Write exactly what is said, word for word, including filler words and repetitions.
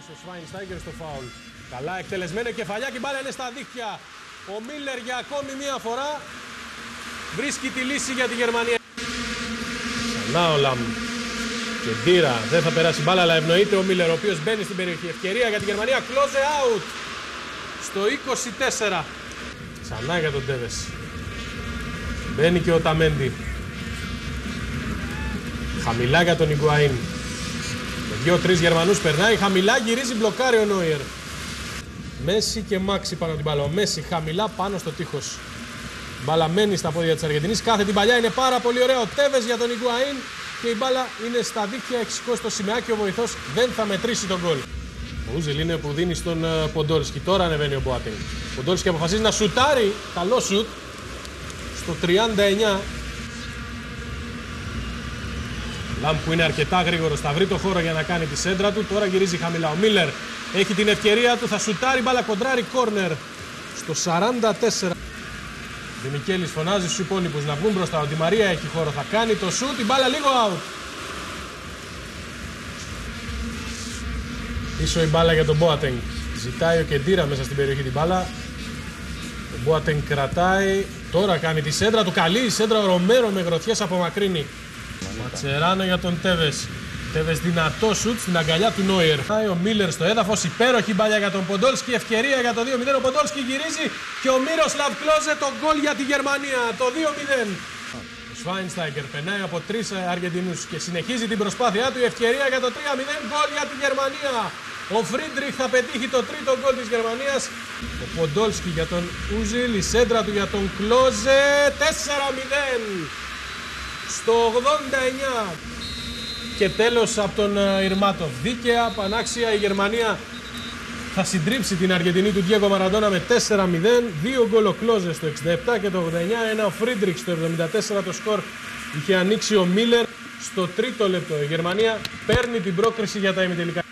ο Σβάινστάιγκερ στο φάουλ. Καλά εκτελεσμένο κεφαλιά και η μπάλα είναι στα δίχτυα. Ο Μίλλερ για ακόμη μία φορά βρίσκει τη λύση για τη Γερμανία. Ξανά ο Λαμ. Και Ντύρα, δεν θα περάσει μπάλα, αλλά ευνοείται ο Μίλλερ, ο οποίος μπαίνει στην περιοχή. Ευκαιρία για τη Γερμανία, close out στο είκοσι τέσσερα. Ξανά για τον Τέβες. Μπαίνει και ο Ταμέντι. Χαμηλά για τον Ιγκουαΐν. Με δύο-τρεις Γερμανούς περνάει, χαμηλά γυρίζει, μπλοκάρει ο Νόιερ. Μέση και Μάξι πάνω την μπάλα. Ο Μέση χαμηλά πάνω στο τείχος. Μπάλα μένει στα πόδια της Αργεντινής. Κάθε την παλιά είναι πάρα πολύ ωραία. Ο Τέβες για τον Ιγκουαΐν. Και η μπάλα είναι στα δίχτυα, έχει σηκώσει το σημαίακι, ο βοηθός δεν θα μετρήσει τον γκολ. Ο Ούζελ είναι που δίνει στον Ποντόλσκι. Τώρα ανεβαίνει ο Μπόατινγκ. Ο Ποντόλσκι αποφασίζει να σουτάρει. Καλό σουτ. Στο τριάντα εννιά. Λαμ που είναι αρκετά γρήγορος, θα βρει το χώρο για να κάνει τη σέντρα του. Τώρα γυρίζει χαμηλά. Ο Μίλλερ έχει την ευκαιρία του, θα σουτάρει, μπάλα κοντράρει, κόρνερ. Στο σαράντα τέσσερα. Δημικέλης φωνάζει στους υπόλοιπους να βγουν μπροστά. Ο Ντι Μαρία έχει χώρο, θα κάνει το σουτ, η μπάλα λίγο out. Πίσω η μπάλα για τον Μπόατενγκ. Ζητάει ο Κεντήρα μέσα στην περιοχή την μπάλα. Ο Μπόατενγκ κρατάει. Τώρα κάνει τη σέντρα του. Καλή η σέντρα. Ο Ρομέρο με γροθιές απομακρύνει. Ματσεράνο για τον Τέβες. Τέβες δυνατό σουτ στην αγκαλιά του Νόιερ. Πάει ο Μίλλερ στο έδαφος. Υπέροχη μπάλια για τον Ποντόλσκι. Ευκαιρία για το δύο μηδέν. Ο Ποντόλσκι γυρίζει και ο Μίροσλαβ Κλόζε το γκολ για τη Γερμανία. Το δύο μηδέν. Ο Σβάινστάιγκερ περνάει από τρεις Αργεντινούς και συνεχίζει την προσπάθειά του. Η ευκαιρία για το τρία μηδέν. Γκολ για τη Γερμανία. Ο Φρίντριχ θα πετύχει το τρίτο γκολ της Γερμανίας. Ο Ποντόλσκι για τον Ούζιλ. Η σέντρα του για τον Κλόζε. τέσσερα μηδέν. Στο ογδόντα εννιά. Και τέλος από τον Ιρμάτοφ. Δίκαια, πανάξια, η Γερμανία θα συντρίψει την Αργεντινή του Ντιέγκο Μαραντόνα με τέσσερα μηδέν. Δύο γκολ ο Κλόζε στο εξήντα επτά και το ογδόντα εννιά. Ένα ο Φρίντριχ στο εβδομήντα τέσσερα. Το σκορ είχε ανοίξει ο Μίλλερ στο τρίτο λεπτό. Η Γερμανία παίρνει την πρόκριση για τα ημιτελικά.